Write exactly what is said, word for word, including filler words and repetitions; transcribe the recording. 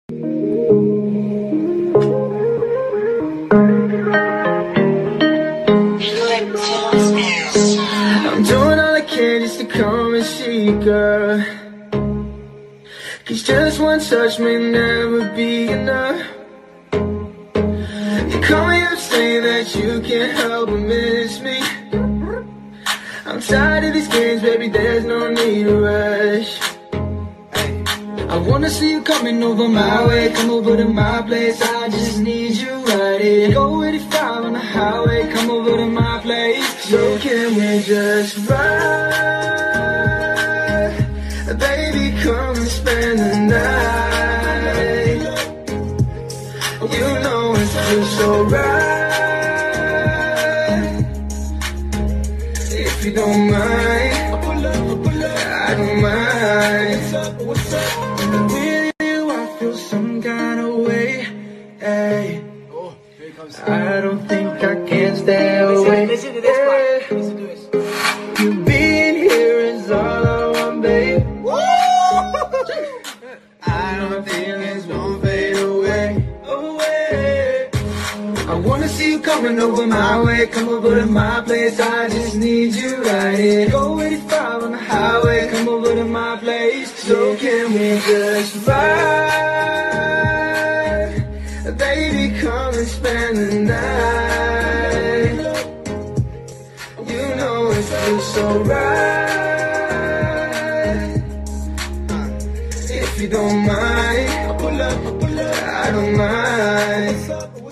I'm doing all I can just to come and see, girl. Cause just one touch may never be enough. You call me up saying that you can't help but miss me. I'm tired of these games, baby, there's no need to rush. I wanna see you coming over my way, come over to my place, I just need you right here. Go eighty-five on the highway, come over to my place. So can we just ride? Baby, come and spend the night. You know it feels so right. If you don't mind, I don't mind. With you I feel some kind of way, hey. I don't think I can stay away. Listen to this part. Listen to this. You being here is all I want, babe. I don't think it's gonna fade away, away. I wanna see you coming over my way, come over to my place, I just need you right here. Go eighty-five on the highway, come over to my place. So can we just ride? Baby, come and spend the night. You know it feels so right. If you don't mind, I don't mind.